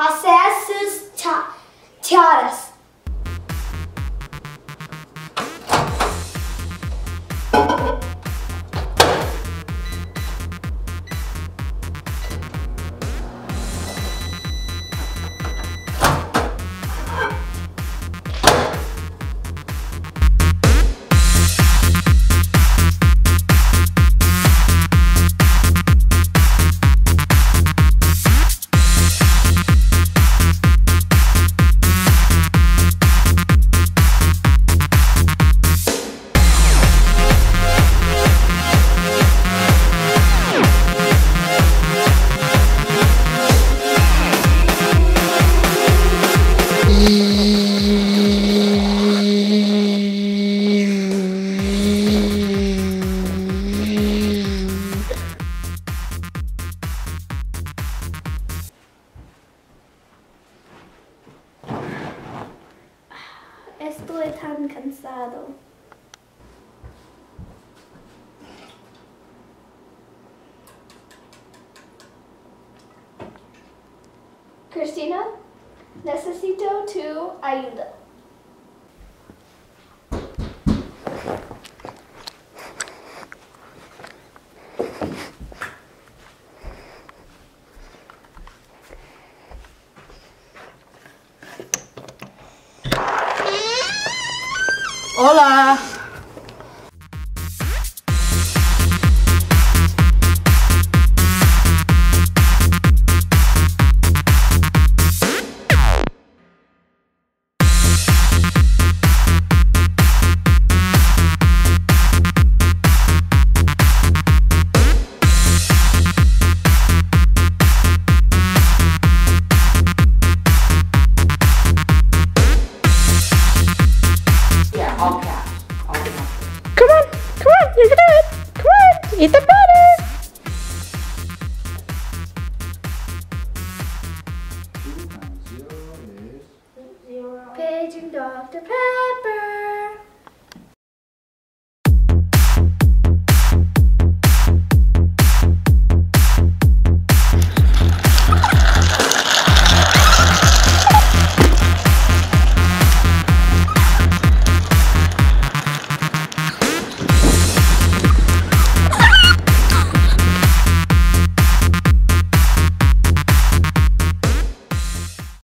Quehaceres Tiaras. Estoy tan cansado. Cristina, necesito tu ayuda. Hola. All caps. All caps. Come on, you can do it. Come on, eat the butter. 2 times 0 is 0. Paging Dr. Pepper.